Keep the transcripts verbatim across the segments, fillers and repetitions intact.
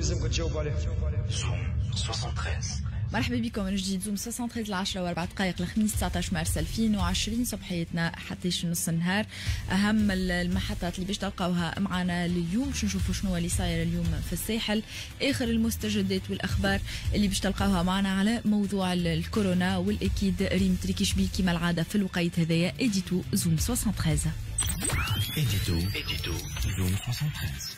يلزمكم تجاوبوا عليهم. زوم ثلاثة وستة عشر. مرحبا بكم من جديد زوم ثلاثة وستة عشر العشرة واربع دقائق الخميس تسعة عشر مارس ألفين وعشرين صبحيتنا حتى نص النهار. اهم المحطات اللي باش تلقاوها معنا اليوم باش نشوفوا شنو اللي صاير اليوم في الساحل، اخر المستجدات والاخبار اللي باش تلقاوها معنا على موضوع الكورونا، والاكيد ريم تريكيشبي كيما العاده في الوقيت هذايا اديتو زوم ثلاثة وستة عشر. اديتو اديتو زوم ثلاثة وستة عشر.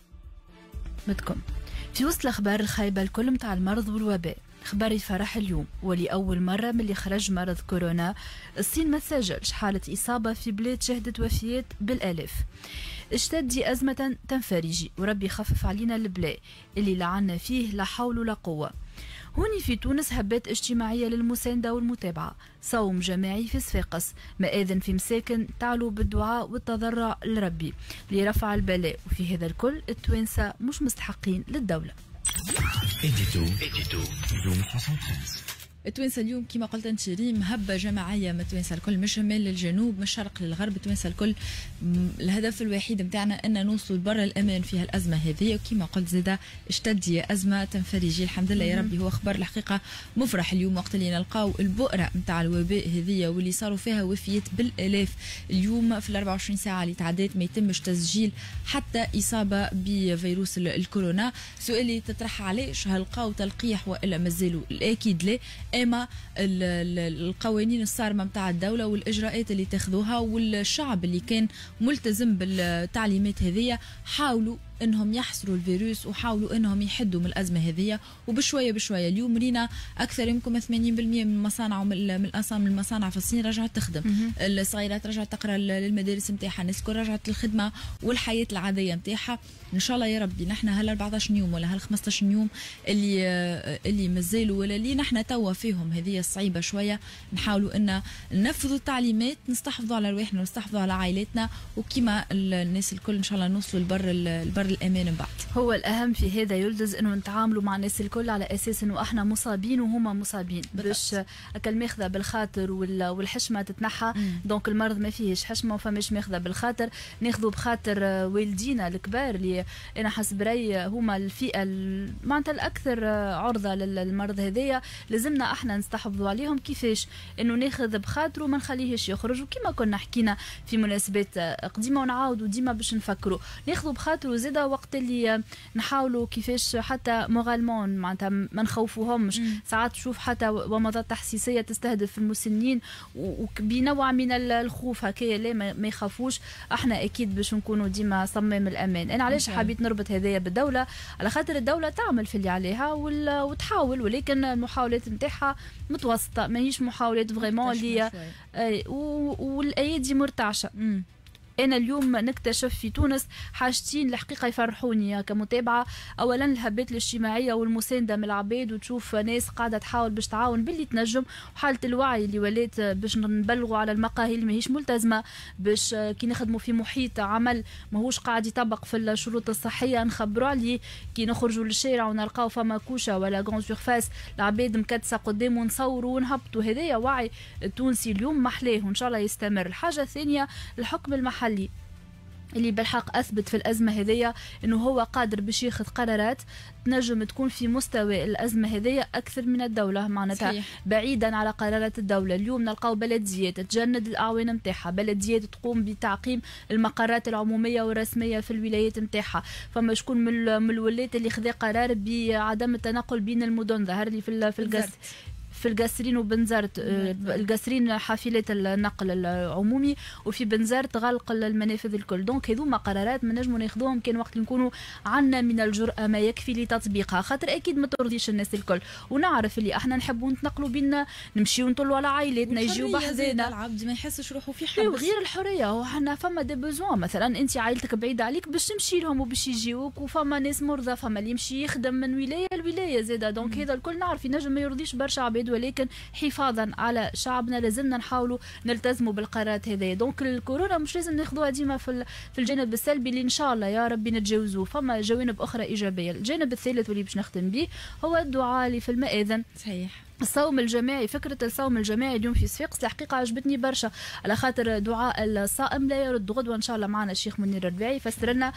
بدكم في وسط الاخبار الخايبه الكل متاع المرض والوباء، خبر الفرح اليوم ولأول مرة من اللي خرج مرض كورونا الصين ما تسجلش حالة إصابة في بلاد شهدت وفيات بالآلاف. اشتد أزمة تنفرجي وربي يخفف علينا البلاء اللي لعنا فيه لا حول ولا قوة. هوني في تونس هبات اجتماعية للمساندة والمتابعة، صوم جماعي في صفاقس، مآذن في مساكن تعلو بالدعاء والتضرع لربي لرفع البلاء، وفي هذا الكل التوانسة مش مستحقين للدولة. اديتو اديتو زوم ثلاثة وستة. التوانسه اليوم كما قلت انت ريم هبه جماعيه من التوانسه الكل، من الشمال للجنوب من الشرق للغرب، التوانسه الكل الهدف الوحيد نتاعنا ان نوصلوا لبر الامان في هالازمه هذه، وكما قلت زاده اشتد ازمه تنفرجي الحمد لله يا ربي. هو خبر الحقيقه مفرح اليوم وقت اللي نلقاو البؤره نتاع الوباء هذه واللي صاروا فيها وفيات بالالاف. اليوم في ال أربعة وعشرين ساعه اللي تعدات ما يتمش تسجيل حتى اصابه بفيروس الكورونا. سؤالي تطرح علاش هل لقاو تلقيح والا مازالوا؟ الاكيد لا، اما القوانين الصارمه نتاع الدوله والاجراءات اللي تاخذوها والشعب اللي كان ملتزم بالتعليمات هذه حاولوا انهم يحصروا الفيروس وحاولوا انهم يحدوا من الازمه هذه، وبشويه بشويه اليوم رينا اكثر يمكن ثمانين بالمئة من المصانع ومن من اصلا المصانع في الصين رجعت تخدم، الصغيرات رجعت تقرا للمدارس نتاعها، الناس الكل رجعت للخدمه والحياه العاديه نتاعها. ان شاء الله يا ربي نحن هال أربعطاش يوم ولا هال خمسطاش يوم اللي اللي مازالوا ولا اللي نحن توا فيهم هذه الصعيبه شويه، نحاولوا ان ننفذوا التعليمات، نستحفظوا على رواحنا ونستحفظوا على عائلاتنا، وكما الناس الكل ان شاء الله نوصلوا لبر البر الامان من بعد. هو الاهم في هذا يلدز انه نتعاملوا مع الناس الكل على اساس انه احنا مصابين وهما مصابين، باش اكل ماخذه بالخاطر والحشمه تتنحى. دونك المرض ما فيهش حشمه وما فماش ماخذه بالخاطر، ناخذوا بخاطر والدينا الكبار اللي انا حسب رايي هما الفئه معناتها الاكثر عرضه للمرض هذايا، لازمنا احنا نستحفظوا عليهم. كيفاش؟ انه ناخذ بخاطره وما نخليهش يخرج، وكما كنا حكينا في مناسبات قديمه ونعاودوا ديما باش نفكروا ناخذوا بخاطره زاده وقت اللي نحاولوا كيفاش حتى مورالمون معناتها ما نخوفوهمش. ساعات تشوف حتى ومضات تحسيسيه تستهدف المسنين وبنوع من الخوف هكايا، لا ما يخافوش. احنا اكيد باش نكونوا ديما صمام الامان. انا علاش حبيت نربط هذايا بالدوله؟ على خاطر الدوله تعمل في اللي عليها وتحاول، ولكن المحاولات نتاعها متوسطه، ماهيش محاولات فريمون اللي والايادي مرتعشه. مم. أنا اليوم نكتشف في تونس حاجتين الحقيقة يفرحوني كمتابعة. أولا الهبات الاجتماعية والمساندة من العباد، وتشوف ناس قاعدة تحاول باش تعاون باللي تنجم، وحالة الوعي اللي ولات باش نبلغوا على المقاهي اللي ماهيش ملتزمة، باش كي نخدموا في محيط عمل ماهوش قاعد يطبق في الشروط الصحية نخبروا عليه، كي نخرجوا للشارع ونلقاو فما كوشة ولا غون سورفاس العباد مكدسة قدامه نصوروا ونهبطوا. هذايا وعي التونسي اليوم محلاه وإن شاء الله يستمر. الحاجة الثانية الحكم المحلي اللي بالحق أثبت في الأزمة هذية أنه هو قادر باش ياخذ قرارات تنجم تكون في مستوى الأزمة هذية أكثر من الدولة، معناتها بعيدا على قرارات الدولة. اليوم نلقاو بلديات تجند الأعوان نتاعها، بلديات تقوم بتعقيم المقرات العمومية والرسمية في الولايات نتاعها. فما شكون من الولايات اللي خذا قرار بعدم التنقل بين المدن، ظهر لي في في القصر في القاسرين وبنزرت، القاسرين حافلات النقل العمومي، وفي بنزرت غلق المنافذ الكل. دونك هذوما قرارات ما نجموا ناخذوهم كان وقت نكونوا عندنا من الجرأة ما يكفي لتطبيقها، خاطر اكيد ما ترضيش الناس الكل. ونعرف اللي احنا نحبوا نتنقلوا بينا، نمشيو نطلوا على عائلاتنا يجيو بحذانا، العبد ما يحسش روحه في حبس. وغير الحريه، وحنا فما دي بوزوان، مثلا انت عائلتك بعيده عليك باش تمشي لهم وباش يجيوك، وفما ناس مرضى، فما اللي يمشي يخدم من ولايه لولايه زاده. دونك هذا الكل نعرف ينجم ما يرضيش برشا عباد، ولكن حفاظا على شعبنا لازمنا نحاولوا نلتزموا بالقرارات هذه. دونك الكورونا مش لازم ناخذوها ديما في في الجانب السلبي اللي ان شاء الله يا ربي نتجاوزوه، فما جوانب اخرى ايجابيه. الجانب الثالث واللي باش نختم به هو الدعاء اللي في المآذن. صحيح. الصوم الجماعي، فكرة الصوم الجماعي اليوم في صفاقس الحقيقة عجبتني برشا، على خاطر دعاء الصائم لا يرد. غدوة إن شاء الله معنا الشيخ منير الربيعي يفسر لنا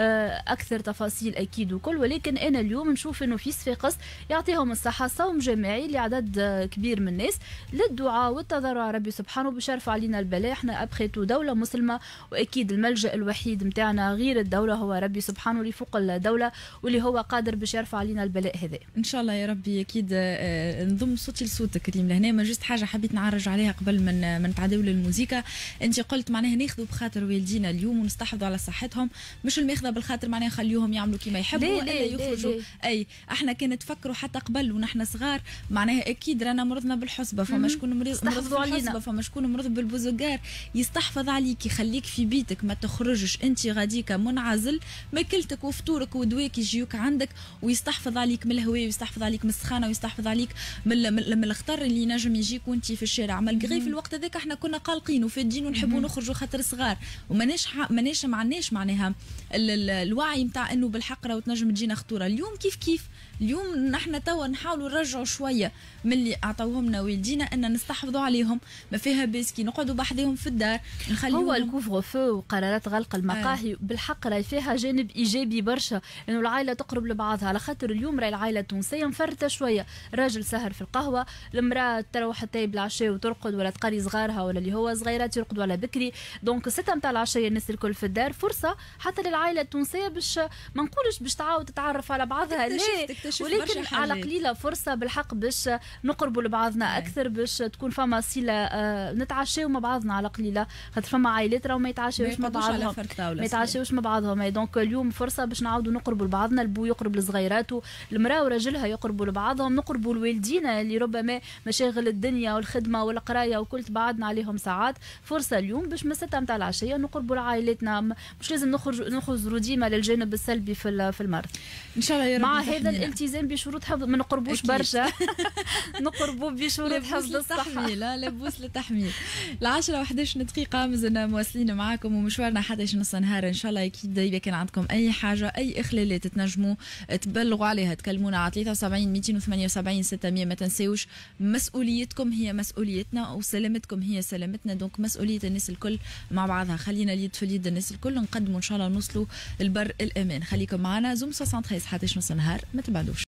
أكثر تفاصيل أكيد وكل، ولكن أنا اليوم نشوف إنه في صفاقس يعطيهم الصحة صوم جماعي لعدد كبير من الناس للدعاء والتضرع ربي سبحانه باش يرفع علينا البلاء. احنا أبخيتو دولة مسلمة، وأكيد الملجأ الوحيد متاعنا غير الدولة هو ربي سبحانه اللي فوق الدولة واللي هو قادر باش يرفع علينا البلاء هذا. إن شاء الله يا ربي. أكيد نضم صوتي لصوتك كريم لهنا. ما جست حاجه حبيت نعرج عليها قبل من من نتعداو للموسيقى. انت قلت معناها ناخذوا بخاطر والدينا اليوم ونستحفظوا على صحتهم، مش الماخذه بالخاطر معناها نخليوهم يعملوا كما يحبوا ولا يخرجوا. اي احنا كان تفكروا حتى قبل ونحن صغار معناها اكيد رانا مرضنا بالحصبه، فما شكون مريض مرض بالحصبه، فما شكون مرض بالبوزوغار، يستحفظ عليك يخليك في بيتك ما تخرجش، انت غاديك منعزل، ماكلتك وفطورك ودواك يجيوك عندك، ويستحفظ عليك من الهواء ويستحفظ عليك من السخانه ويستحفظ عليك من من الخطر اللي نجم يجيك وانت في الشارع. مالغري في الوقت هذاك احنا كنا قالقين وفادين ونحبوا نخرجوا خاطر صغار، وماناش ماناش ما عندناش معناها الوعي نتاع انه بالحق راهو تنجم تجينا خطوره. اليوم كيف كيف اليوم نحن توا نحاولوا نرجعوا شويه من اللي اعطوهم لنا والدينا ان نستحفظوا عليهم، ما فيها باس كي نقعدوا بحذاهم في الدار نخليهم. هو الكوفغ فو وقرارات غلق المقاهي آه. بالحق راهي فيها جانب ايجابي برشا، انه العائله تقرب لبعضها، على خاطر اليوم راهي العائله التونسيه مفرطه شويه، الراجل سهر في القهوه، المراه تروح طيب العشاء وترقد ولا تقري صغارها ولا اللي هو صغيرات يرقدوا على بكري، دونك الستة نتاع العشاء الناس الكل في الدار، فرصه حتى للعائله التونسيه باش ما نقولش باش تعاود تتعرف على بعضها لا، ولكن على قليله فرصه بالحق باش نقربوا لبعضنا اكثر، باش تكون فما صله آه نتعشاو مع بعضنا على قليله، خاطر فما عائلات راهو ما يتعشاوش مع بعضهم، ما يتعشاوش مع بعضهم. دونك اليوم فرصه باش نعاودوا نقربوا لبعضنا، البو يقرب لصغيراته، المراه وراجلها يقربوا لبعضهم، نقربوا لوالدينا اللي ربما مشاغل الدنيا والخدمه والقرايه وكل تبعدنا عليهم ساعات، فرصه اليوم باش من ستة نتاع العشيه نقربوا لعائلاتنا، مش لازم نخرج نخرجوا ديما للجانب السلبي في في المرض. ان شاء الله يا رب. مع هذا الالتزام بشروط حفظ، ما نقربوش برشا نقربوا بشروط حفظ التحميل. لا لبوس للتحميل. العشرة وحداش دقيقة مازلنا مواصلين معاكم ومشوارنا حتى نص النهار ان شاء الله. اكيد اذا كان عندكم اي حاجة اي اخلالات تنجموا تبلغوا عليها، تكلمونا على ثلاثة وسبعين مئتين وثمانية وسبعين ستمية. ما تنساوش مسؤوليتكم هي مسؤوليتنا وسلامتكم هي سلامتنا، دونك مسؤولية الناس الكل مع بعضها، خلينا اليد في اليد الناس الكل نقدموا ان شاء الله نوصلوا البر الامان. خليكم معنا زوم ثلاثة وستين حتى نص النهار، ما تبعدوش.